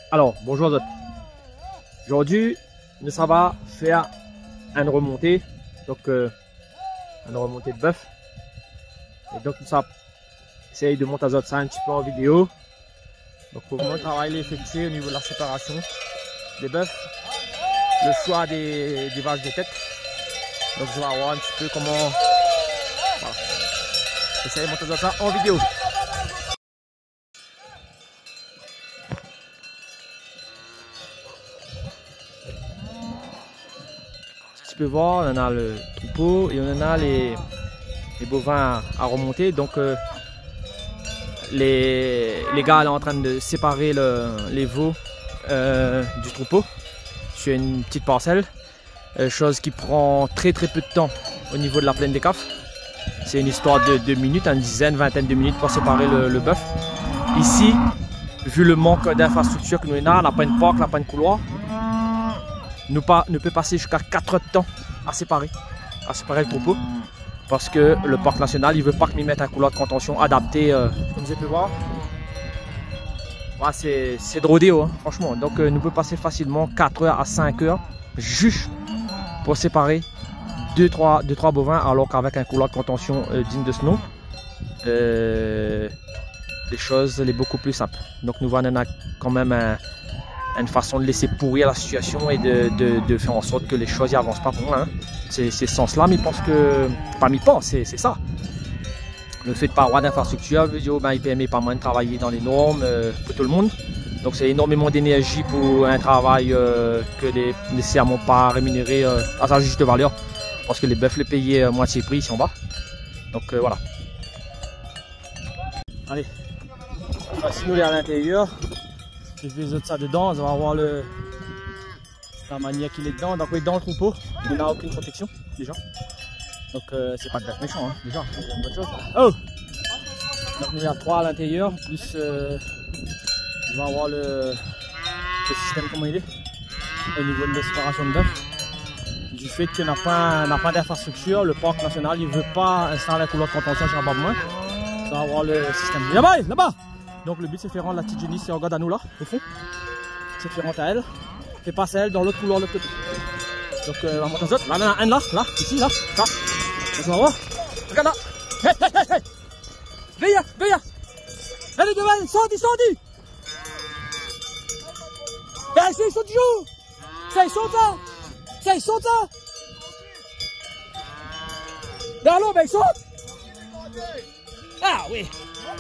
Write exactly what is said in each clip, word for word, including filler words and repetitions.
Alors, bonjour à tous. Aujourd'hui, nous ça va faire une remontée, donc euh, une remontée de bœuf. Et donc nous ça essaye de monter ça un petit peu en vidéo. Donc pour moi, le travail est effectué au niveau de la séparation des bœufs, le choix des, des vaches de tête. Donc je vais voir un petit peu comment. Voilà. J'essaie de monter ça en vidéo. Tu peux voir, on en a le troupeau et on en a les, les bovins à, à remonter. Donc euh, les, les gars sont en train de séparer le, les veaux euh, du troupeau sur une petite parcelle, euh, chose qui prend très très peu de temps au niveau de la plaine des Cafres. C'est une histoire de deux minutes, une dizaine, vingtaine de minutes pour séparer le, le bœuf. Ici, vu le manque d'infrastructures que nous avons, on n'a pas une porte, on n'a pas une couloir. Ne, pas, ne peut passer jusqu'à quatre heures de temps à séparer, à séparer le troupeau, parce que le parc national il veut pas que nous mettent un couloir de contention adapté, euh, comme vous pouvez voir. Ouais, c'est de rodéo, hein, franchement. Donc euh, nous peut passer facilement quatre heures à cinq heures juste pour séparer deux trois bovins, alors qu'avec un couloir de contention euh, digne de ce nom, euh, les choses les beaucoup plus simples. Donc nous voyons quand même un une façon de laisser pourrir la situation et de, de, de faire en sorte que les choses n'avancent pas pour moi. Hein. C'est ce sens-là, mais il pense que... Pas m'y pense, c'est ça. Le fait de pas avoir d'infrastructure, ben, il permet pas moins de travailler dans les normes euh, pour tout le monde. Donc c'est énormément d'énergie pour un travail euh, que n'est nécessairement pas rémunéré euh, à sa juste valeur. Parce que les bœufs les payaient à moitié prix ici en bas. Donc euh, voilà. Allez, voici nous les à l'intérieur. Je vais mettre ça dedans, on va voir le, la manière qu'il est dedans. Donc, dans le troupeau, il n'a aucune protection déjà. Donc, euh, c'est pas de bête méchant, hein, déjà. C'est une bonne chose. Oh! Donc, il y a trois à l'intérieur, plus euh, je vais avoir le, le système, comment il est, au niveau de la séparation de bœuf. Du fait qu'il n'a pas, pas d'infrastructure, le parc national il veut pas installer un couloir de contention sur un bas de moins. Ça va avoir le système. Là-bas, là-bas! Donc le but c'est de faire rendre la petite Jenny, c'est regarde à nous là, au fond. C'est de faire rentrer à elle. Fait passer à elle dans l'autre couloir de l'autre côté. Donc euh, on va monter en autre. Là, là, un là, là, ici, là, là. On va voir. Regarde là. Hé, hé, hé, hé. Veille, veille. Allez devant, sorti, sorti. Ben c'est ils sont du jour. Ça ils sont ça. Ça ils sont ça. Ben allô, ben ils sont. Ah oui.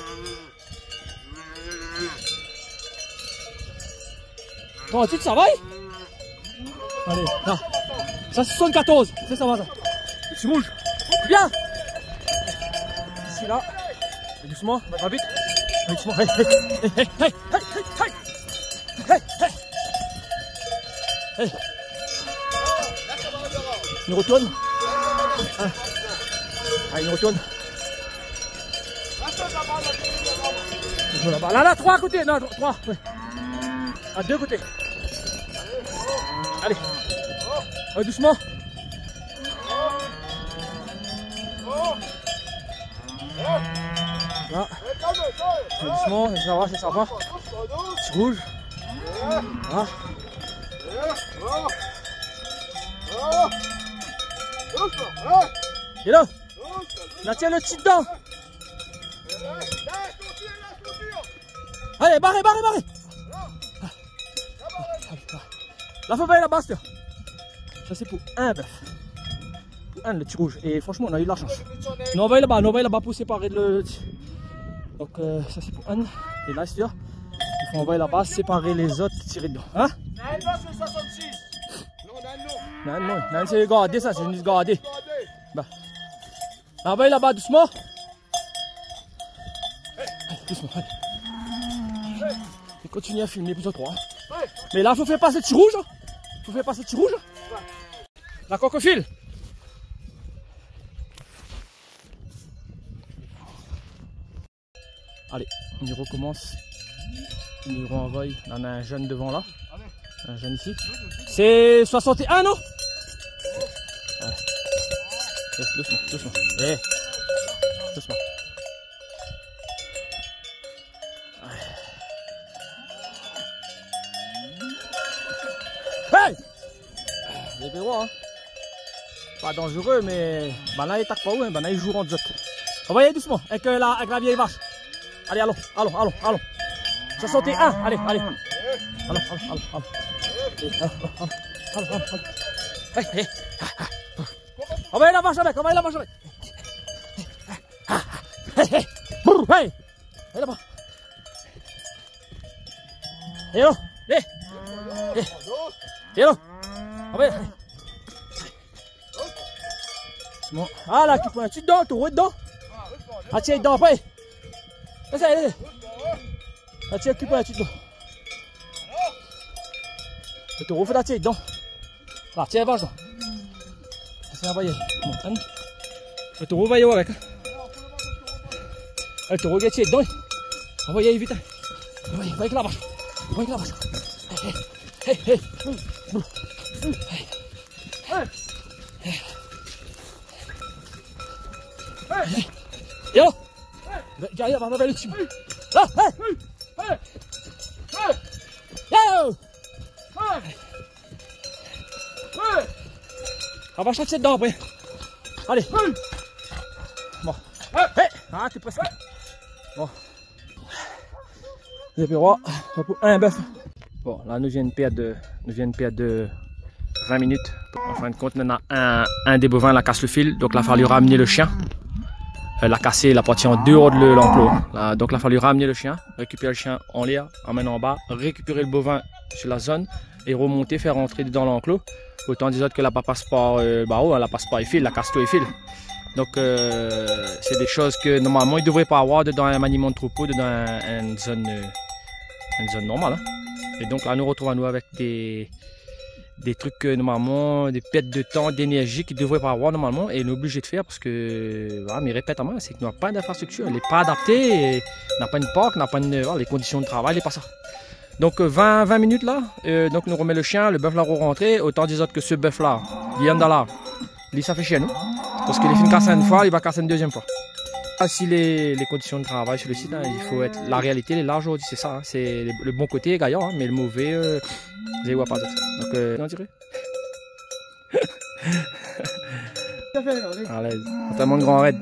Bon, tu ça va? Allez, là. Ça c'est soixante-quatorze, c'est ça va ça. Le petit rouge. Bien. Ici là. Et doucement, va pas vite. Et doucement. Hey, hey, hey, hey, hey, hey, hey, hey, hey. Il retourne. Ah, ah il retourne. Là, là, trois à côté, non, trois, ouais. À deux côtés. Allez. Oh, doucement. Là. Doucement, ça va, c'est sympa. Petit rouge. Là. Et là. Là, tiens le petit dedans. Allez, barrez, barrez, barrez. La femelle là-bas, ça c'est pour un bœuf. Pour un, le petit rouge. Et franchement, on a eu de la chance. Nous on va là-bas, nous on va là-bas pour séparer le. Donc euh, ça c'est pour un. Et là, c'est-à-dire, il faut envoyer là-bas, séparer les autres, tirer dedans. Hein? Non, c'est soixante-six. Non, non, non, c'est gardé ça, c'est une gardée. Bah. Envoyez là-bas doucement. Allez, doucement, allez. Et continue à filmer plus ou trois. Mais là, il faut faire passer le petit rouge. Il faut faire passer le petit rouge. La coquefile. Allez, on recommence. On renvoie. On a un jeune devant là. Un jeune ici. C'est soixante et un, non? Ouais. Doucement, doucement. Ouais. Doucement. les bureaux, hein. Pas dangereux, mais ben là, il tape pas où, hein. Ben là, il joue en zot. On va y aller doucement, avec, euh, la, avec la vieille vache. Allez, allons, allons, allons, allons. Ça sauté un, allez, allez. Allons, allons, allons, allons. Allez, allons, allons, allons, allons, allons. Hey, hey. On va y aller la vache avec, on va y aller la vache avec. Hey, hey. Brrr, hey. Allez là-bas. Et là, allez. Et là. On va y aller. Bon. Ah là, tu prends un petit dedans, tu roules dedans. Ah tiens, dedans après. Vas-y, allez. Ah tiens, tu prends un petit dedans. Le taureau fait la tienne dedans. Là, tiens, va dedans. Ça va y aller. Le taureau va y aller avec. Le taureau va y aller dedans. On va y aller vite. On va y aller avec la vache. On va y aller avec la vache. Hey, hey, hey. Hey. Yo! Derrière, on va le dessus. Là! Hey! Yo! On va chercher dedans après. Allez! Bon. Hey! Ah, t'es presque. Bon. Les bureaux, un bœuf. Bon, là, nous viennent perdre de, nous viennent perdre de vingt minutes. En fin de compte, maintenant, un, un des bovins la casse le fil, donc il a fallu ramener le chien. Elle a cassé la partie en dehors de l'enclos. Donc il a fallu ramener le chien, récupérer le chien en l'air, emmener en bas, récupérer le bovin sur la zone et remonter, faire rentrer dans l'enclos. Autant des autres que la passe par euh, bah oh, la passe par les fils, la casse tous les fils. Donc euh, c'est des choses que normalement il ne devrait pas avoir dans un maniement de troupeau, dans un, une, zone, euh, une zone normale. Hein. Et donc là nous retrouvons nous avec des, des trucs que normalement, des pertes de temps, d'énergie qu'il ne devrait pas avoir normalement et il est obligé de faire parce que, voilà, mais répète à moi, c'est qu'il n'a pas d'infrastructure, elle n'est pas adaptée, n'a pas une parc, n'a pas une, voilà, les conditions de travail, n'est pas ça. Donc vingt, vingt minutes là, euh, donc nous remet le chien, le bœuf là re-rentré, autant des autres que ce bœuf là, il y en a là, lui ça fait chier nous, parce qu'il est fini de casser une fois, il va casser une deuxième fois. Ah, si les, les conditions de travail sur le site, hein, il faut être, la réalité elle est là aujourd'hui, c'est ça, hein, c'est le, le bon côté gaillard, hein, mais le mauvais, euh, vous voyez pas d'autre. Donc, euh, on dirait. À l'aise, tellement de grand raid.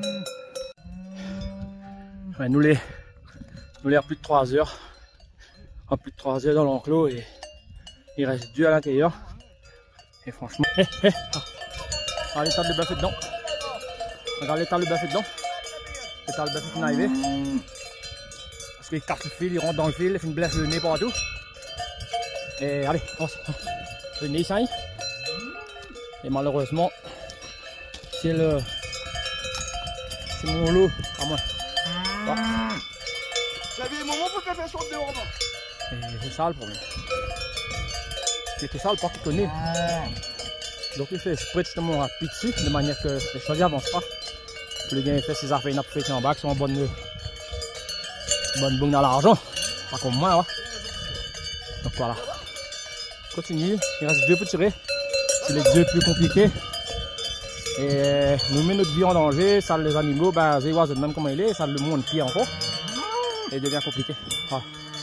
Ouais, nous les, nous les à plus de trois heures, à plus de trois heures dans l'enclos et il reste deux à l'intérieur. Et franchement, hé, hé, regarde l'état de bœuf dedans. Regarde l'état de bœuf dedans. L'état de bœuf est arrivé. Parce qu'il casse le fil, il rentre dans le fil, il fait une blesse le nez partout. Et allez, on se... le nez ça. Et malheureusement, c'est le... c'est mon lot à moi. Voilà. Ça vient un moment pour qu'elle fasse sorte dehors. Et c'est ça le problème. C'était ça le parc qu'il connaît. Donc il fait exprès justement rapide dessus, de manière que les choses n'avancent pas. Le gars il fait ses affaires, il n'a pas fait en bas, qui sont en bonne bonne boum dans l'argent. Pas comme moi, ouais. Donc voilà. Continue, il reste deux pour tirer. C'est les deux plus compliqués. Et nous met notre vie en danger, ça les animaux, ben les oiseaux même comment il est, ça le monde pire encore. Et il devient compliqué. Voilà.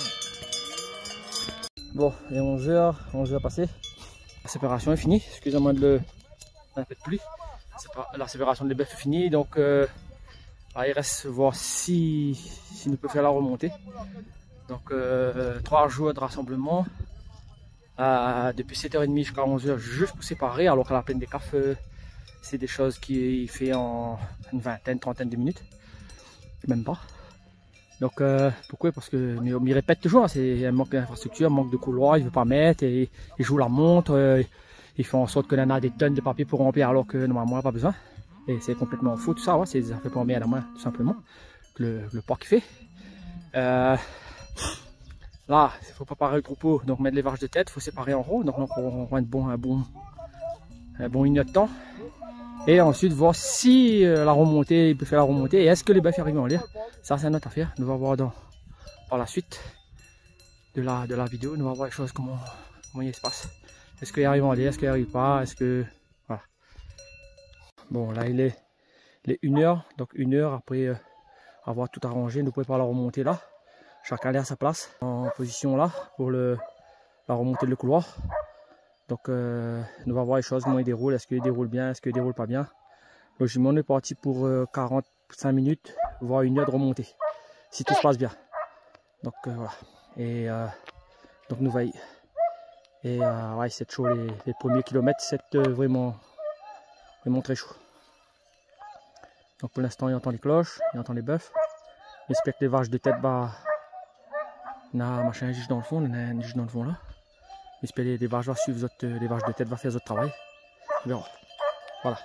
Bon, il est onze heures, onze heures passées. La séparation est finie, excusez-moi de le... un peu de pluie. La séparation des bœufs est finie, donc euh, là, il reste voir si, si nous peut faire la remontée. Donc euh, trois jours de rassemblement, euh, depuis sept heures trente jusqu'à onze heures, juste pour séparer, alors qu'à la plaine des Cafes, euh, c'est des choses qu'il fait en une vingtaine, trentaine de minutes, même pas. Donc euh, pourquoi? Parce que mais on y répète toujours, hein, c'est un manque d'infrastructure, un manque de couloir, il ne veut pas mettre, et il joue la montre, euh, il fait en sorte que l'on a des tonnes de papier pour remplir alors que normalement on n'a pas besoin. Et c'est complètement faux tout ça, ouais, c'est des affaires pour remplir à la main tout simplement, que le, le porc fait. Euh, là, il faut préparer le troupeau, donc mettre les vaches de tête, il faut séparer en rond, donc on va être bon, un bon, un bon une heure de temps. Et ensuite voir si euh, la remontée, il peut faire la remontée et est-ce que les bœufs arrivent en l'air. Ça c'est notre affaire, nous allons voir dans, par la suite de la, de la vidéo, nous allons voir les choses, comment, comment il se passe. Est-ce qu'il arrive en l'air, est-ce qu'il arrive pas, est-ce que... Voilà. Bon là il est, il est une heure, donc une heure après euh, avoir tout arrangé, nous préparons la remontée là. Chacun est à sa place, en position là, pour le, la remontée de le couloir. Donc, euh, on va voir les choses, comment ils déroulent. Est-ce qu'ils déroulent bien, est-ce qu'ils déroulent pas bien. Logiquement, on est parti pour euh, quarante-cinq minutes, voire une heure de remontée, si tout se passe bien. Donc, euh, voilà. Et euh, donc, nous voyons. Et euh, ouais, c'est chaud, les, les premiers kilomètres, c'est euh, vraiment, vraiment très chaud. Donc, pour l'instant, il entend les cloches, il entend les bœufs. J'espère que les vaches de tête, bah, on a un machin juste dans le fond, on a un juste dans le fond là. J'espère que les, les vaches vont suivre autres, les vaches de tête vont faire d'autres travail. On verra. Voilà.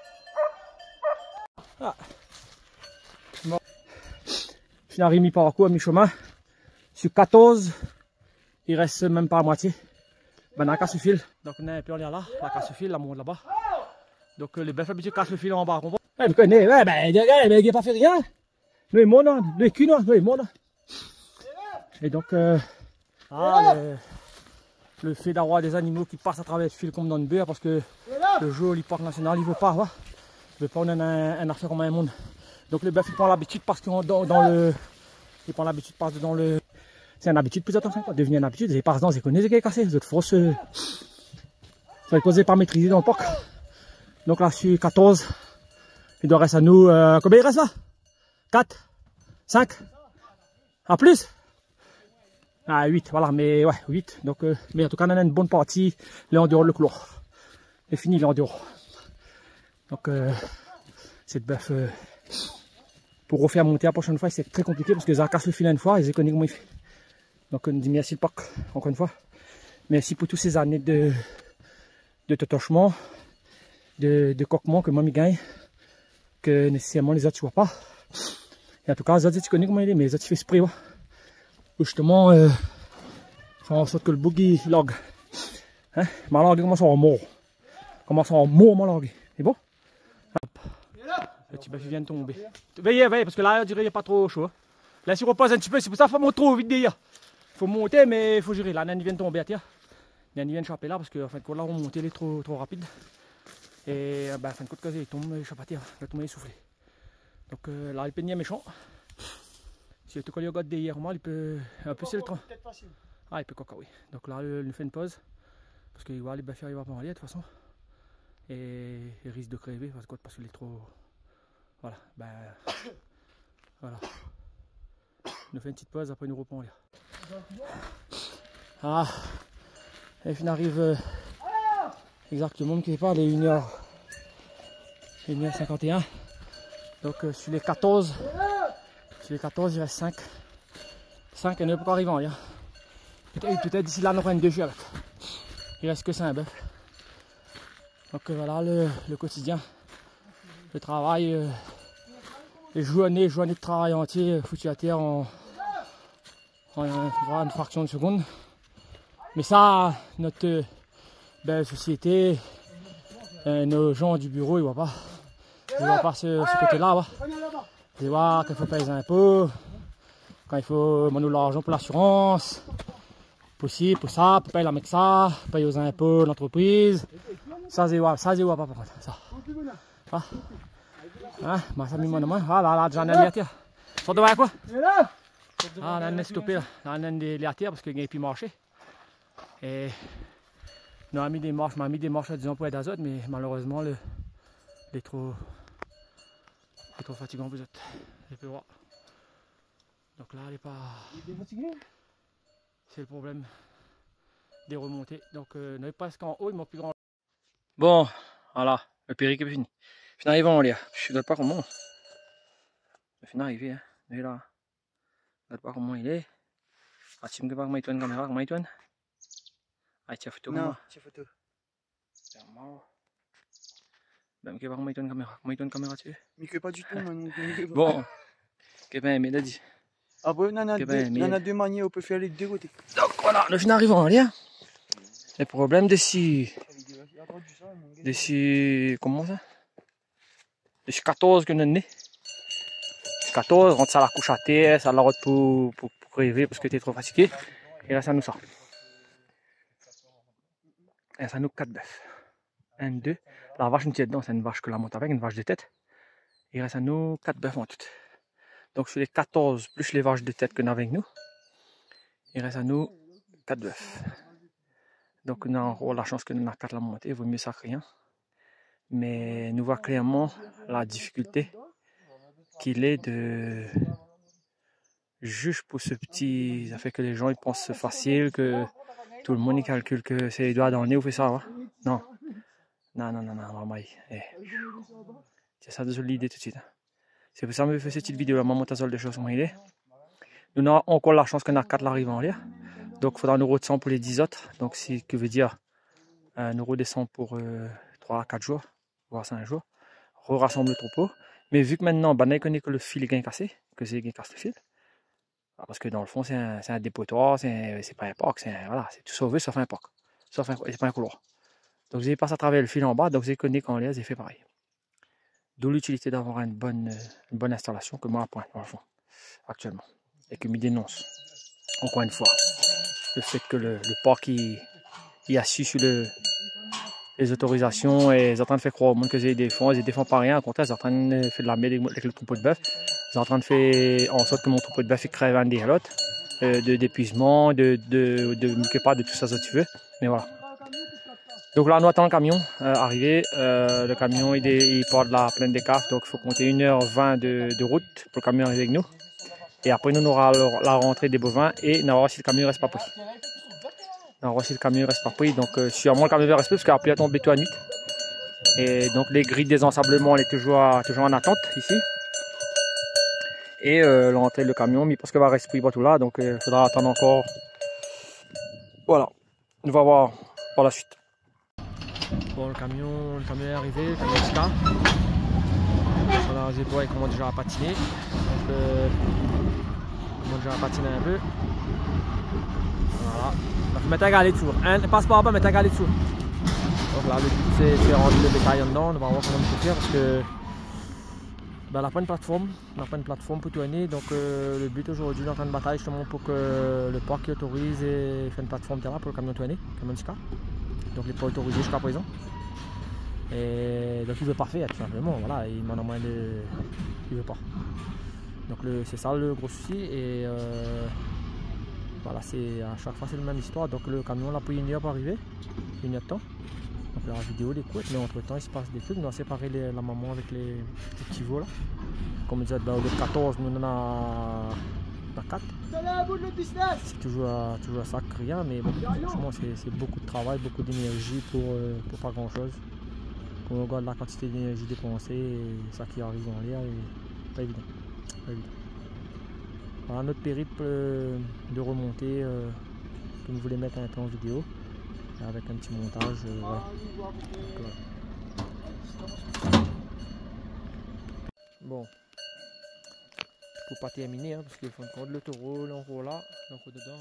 Ah. Bon. Je suis arrivé par coup à mi-chemin. Sur quatorze, il reste même pas à moitié. Ben, on a cassé le fil. Donc on a un peu en l'air là, la casse le fil, la monte là-bas. Donc euh, les bœufs habitués cassent le fil en bas. Ouais, vous connaissez, ouais, ben, il n'a pas fait rien. Nous, il monte, nous, il cul, nous, il monte. Et donc, euh, ah, le, le fait d'avoir des animaux qui passent à travers le fil comme dans une beurre, parce que le joli parc national, il veut pas, ouais. Il veut pas, on a un, un affaire comme un monde. Donc les bœufs, ils prennent l'habitude parce que dans, dans le, ils prennent l'habitude parce que dans le, c'est une habitude plus attention, quoi, devenir une habitude. Ils passent dans, ils connaissent qui est cassé, les autres fausses, euh, ça va causer pas maîtriser dans le parc. Donc là, sur quatorze, il doit rester à nous, euh, combien il reste là? quatre, cinq, en plus? Ah, huit, voilà, mais ouais, huit. Donc, euh, mais en tout cas, on a une bonne partie, là en dehors le couloir. C'est fini, là en dehors. Donc, euh, cette bœuf, euh, pour refaire monter la prochaine fois, c'est très compliqué parce que ça casse le fil une fois et ils connaissent comment il fait. Donc, on dit merci le parc, encore une fois. Merci pour toutes ces années de, de totochement, de, de coquement que moi, je gagne, que nécessairement les autres, tu vois pas. Et en tout cas, les autres, tu connais comment il est, mais les autres, tu fais spray, ouais. Justement, euh, faire en sorte que le boogie log. Hein? Ma langue commence à en mort. Commence à en mort, ma langue. C'est bon? Hop. Le petit bœuf vient de tomber. Veillez, veillez, parce que là, on dirait qu'il n'y a pas trop chaud. Là, si on repose un petit peu, c'est pour ça qu'il faut monter trop vite derrière. Il faut monter, mais il faut gérer. Là, Nan vient de tomber, tiens. Nan vient de choper là, parce que en fin de compte, là, on monte, il est trop, trop rapide. Et ben, en fin de compte, quand il tombe, il chope à terre. Il va tomber essoufflé. Donc euh, là, il peut nier méchant. Si le collier regarde derrière moi, il peut un peu c'est le train. Ah, il peut coca, oui. Donc là, il nous fait une pause. Parce qu'il voit les bœufs, il va pas aller de toute façon. Et il risque de crever parce que parce qu'il est trop. Voilà, ben. Voilà. Il nous fait une petite pause, après il nous reprend là. Ah, et puis on arrive euh, exactement, qui est pas, les une heure cinquante et un. Donc euh, sur les quatorze. Sur les quatorze, il reste cinq. cinq et ne peut pas arriver en rien. Peut-être peut d'ici là, on aura une deux avec. Il reste que cinq bœufs. Donc euh, voilà le, le quotidien. Le travail. Euh, les journées, journées de travail entier, foutu à terre en, en, en une fraction de seconde. Mais ça, notre euh, belle société, euh, nos gens du bureau, ils ne voient pas. Ils ne voient pas ce, ce côté-là. Ouais. Ils voient qu'il faut payer les impôts, quand il faut demander l'argent pour l'assurance, pour ci, pour ça, pour payer la mec ça, payer aux impôts l'entreprise. Ça, c'est ouais, ça, c'est ouais, pas par contre. Ça. Ah. Hein, bah, ça, mis-moi de main. Ah, là, là, déjà, on a les attires. Sors devant quoi? Ah, on a stoppé là. On a les attires parce qu'il n'y a plus marché. Et on a mis des marches, on a mis des marches, disons, pour être d'azote, mais malheureusement, le, il est trop. C'est trop fatigant vous êtes. J'ai pu voir. Donc là, elle est pas. C'est le problème des remontées. Donc, euh, on est presque en haut, il manque plus grand. Bon, voilà, le péric est fini. Je suis arrivé en l'air. Je ne regarde pas comment. Je suis arrivé, hein. Il est là. Je ne regarde pas comment il est. Ah, tu me dis pas comment il tourne la caméra, comment il tourne. Ah, tu as photo comment? Non, tu as photo. C'est marrant. Ben, je ne sais pas comment il tourne la caméra. Comment il tourne la caméra, tu veux? Mais que pas du tout, man. Bon, que ben, mais dit. Ah bon, on en a, Que deux, ben, on en a deux manières, on peut faire les deux côtés. Donc voilà, le fin arrive en l'air. Le problème d'ici. D'ici. Comment ça? D'ici quatorze que nous sommes nés. quatorze, rentre ça à la couche à terre, ça la route pour, pour, pour rêver parce que tu es trop fatigué. Et là, ça nous sort. Et ça nous quatre bœufs. un, deux. La vache, nous tient dedans, c'est une vache que la monte avec, une vache de tête. Il reste à nous quatre bœufs en tout. Donc sur les quatorze plus les vaches de tête que nous avons avec nous, il reste à nous quatre bœufs. Donc on a en gros la chance que nous avons quatre la montée, il vaut mieux ça que rien. Mais nous voit clairement la difficulté qu'il est de juste pour ce petit. Ça fait que les gens ils pensent facile, que tout le monde il calcule que c'est les doigts dans le nez ou fait ça. Hein? Non. Non, non, non, non, vraiment. Eh. C'est ça de l'idée tout de suite. C'est pour ça que je fais cette petite vidéo là, maman t'as de choses comme il est. Nous avons encore la chance qu'on a quatre l'arrivée en l'air. Donc il faudra un euro de cent pour les dix autres. Donc ce qui veut dire un euro de cent pour euh, trois à quatre jours, voire cinq jours. Re-rassemble le troupeau. Mais vu que maintenant, bah, on connaît que le fil est bien cassé, que c'est bien cassé le fil. Parce que dans le fond, c'est un, un dépotoir, c'est pas un parc, c'est voilà, tout sauvé sauf un parc. Sauf un, c'est pas un couloir. Donc vous avez passé à travers le fil en bas, donc vous avez connu qu'en l'air, j'ai fait pareil. D'où l'utilité d'avoir une bonne, une bonne installation que moi à point, dans le fond, actuellement. Et que me dénonce, encore une fois, le fait que le, le parc il, il assis sur le, les autorisations et ils sont en train de faire croire au monde que ils défendent, ils défendent pas rien, au contraire, ils sont en train de faire de la merde avec le troupeau de bœuf. Ils sont en train de faire en sorte que mon troupeau de bœuf crève un des l'autre, euh, d'épuisement, de, de, de, de, pas de tout ça, ça tu veux, mais voilà. Donc là, nous attendons le camion euh, arriver. Euh, le camion, il, est, il part de la plaine des Caves, donc il faut compter une heure vingt de, de route pour le camion arriver avec nous. Et après, nous, on aura la rentrée des bovins et on va voir si le camion reste pas pris. On va voir si le camion reste pas pris. Donc, euh, sûrement le camion va rester parce qu'il a pu à tomber tout à nuit. Et donc, les grilles de désensablement, elle est toujours, à, toujours en attente ici. Et euh, l'entrée du camion, mais parce qu'il va rester pris pas tout là, donc il euh, faudra attendre encore. Voilà, on va voir par la suite. Bon, le camion, le camion est arrivé, le camion Ska. Sur la réservoir, il commence déjà à patiner. Donc, euh, il commence déjà à patiner un peu. Voilà. Il faut mettre un galet toujours. Un passe par là-bas, mettre un galet dessous. Donc là, le but, c'est de rentrer le bétail en dedans. On va voir comment on peut faire parce que. Ben, on n'a pas une plateforme, on n'a pas une plateforme pour tourner, donc euh, le but aujourd'hui, on est en train de bataille justement pour que le parc autorise et fait une plateforme terrain pour le camion tourner, le camion Ska. Donc il n'est pas autorisé jusqu'à présent. Et donc il ne veut pas faire tout simplement, voilà, il m'en a moins de. Il veut pas. Donc c'est ça le gros souci et euh, voilà, c'est à chaque fois c'est la même histoire. Donc le camion l'a pris une heure pour arriver, une heure de temps. Donc la vidéo les couette, mais entre temps il se passe des trucs. Nous on a séparé les, la maman avec les, les petits veaux là. Comme on disait, ben, au lieu de quatorze, nous on a, on a quatre. C'est toujours, toujours ça que rien, mais bon, franchement c'est beaucoup de travail, beaucoup d'énergie pour, euh, pour pas grand chose. Quand on regarde la quantité d'énergie dépensée et ça qui arrive en l'air, pas évident. Pas évident. Voilà notre périple euh, de remontée euh, que nous voulons mettre un peu en vidéo. Avec un petit montage, euh, voilà. Donc, voilà. Bon, faut pas terminer hein, parce qu'il faut prendre le taureau, l'enroue là, l'enroue dedans.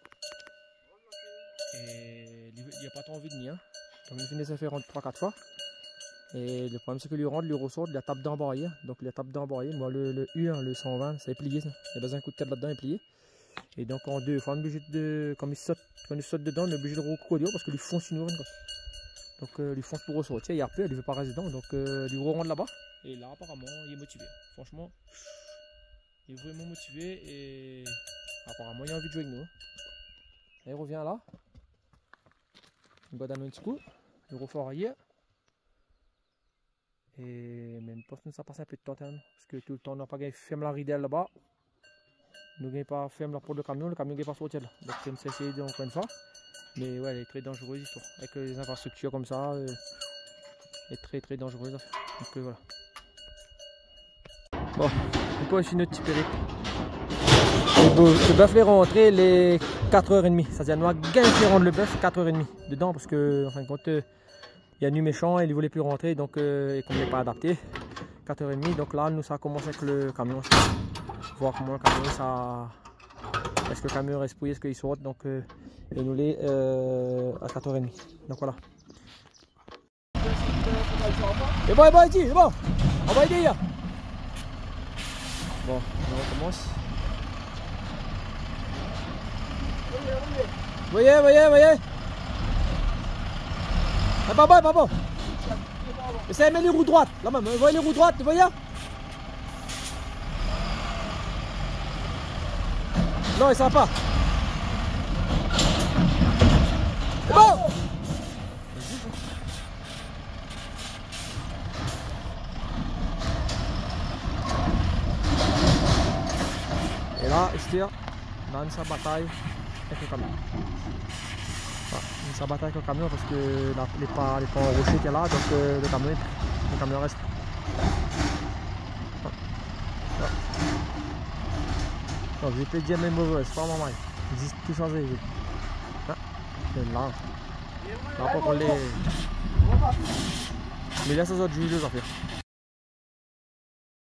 Et il n'y a pas trop envie de nier. Hein. Donc il finit de se faire trois quatre fois. Et le problème c'est que lui rentre, lui ressort, il a tape d'embarrier. Donc il a tape d'embarrier. Moi le, le U, hein, le cent vingt, c'est plié. Ça. Il y a besoin d'un coup de tête là-dedans et plié. Et donc en deux fois, on est obligé de, comme il saute, quand il saute dedans, on est obligé de recourir parce que lui fonce une nouvelle. Donc euh, lui fonce pour ressortir, il y a peu, il ne veut pas rester dedans, donc euh, lui rentre là-bas. Et là apparemment il est motivé. Franchement, il est vraiment motivé et apparemment il a envie de jouer avec nous. Là, il revient là. Il va donner un petit coup, il refait arrière. Et même pas que ça passe un peu de temps parce que tout le temps on n'a pas gagné ferme la ridelle là-bas. Nous n'avons pas fermé la porte du camion, le camion n'est pas sorti là. Donc c'est essayé encore une fois. Mais ouais, elle est très dangereuse histoire. Avec les infrastructures comme ça, euh, elle est très très dangereuse à faire. Donc euh, voilà. Bon, on peut aussi notre petit périple. Le bœuf est rentré les quatre heures trente. Ça veut dire nous avons gagné rendre le bœuf quatre heures trente dedans parce que en fin de compte, euh, il y a nu méchant et il ne voulait plus rentrer donc euh, et qu'on n'est pas adapté. quatre heures trente, donc là nous ça commence avec le camion. Voir comment le camion ça. Est-ce que le camion reste pris, est-ce qu'il saute, donc euh, et nous les euh, à quatre heures trente. Donc voilà. C'est bon, c'est bon, c'est bon. On va aider. Bon, on recommence. Voyez, voyez, voyez. C'est pas bon, pas bon. Essayez de mettre les roues droites. Là même, vous voyez les roues droites, vous voyez? Non, il ne sert pas. C'est bon. là, Esther, dans sa bataille avec le camion. Voilà, dans sa bataille avec le camion parce que la, les pas les pas rochers étaient là, donc euh, le camion le camion reste. Voilà. Voilà. Donc j'ai pas dit mes mauvais, c'est pas normal. Ils tout changé. Voilà. C'est là. Là pour qu'on les. Mais là ça doit être juste les affaires.